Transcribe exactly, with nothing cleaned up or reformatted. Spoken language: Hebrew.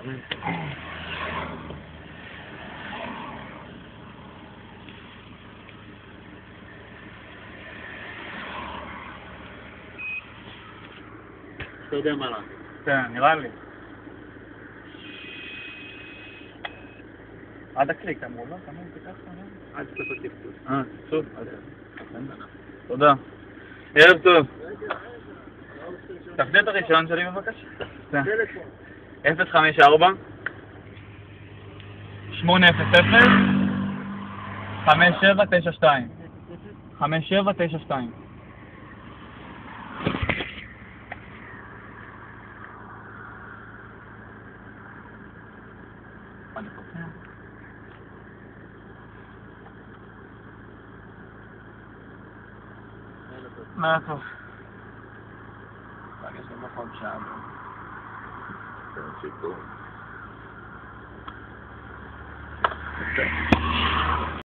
אתה יודע מה לעשות. כן, נראה לי. עד הקליק, אמרו, לא, תמיד זה ככה, לא? עד סוף הטפטוף. אה, טוב. תודה. ערב טוב. תפנה את הרישיון שלי בבקשה. טלפון. אפס חמש ארבע שמונה אפס אפס חמש שבע תשע שתיים חמש שבע תשע שתיים. מה טוב? יש לנו נכון שעה. כן, שיפור.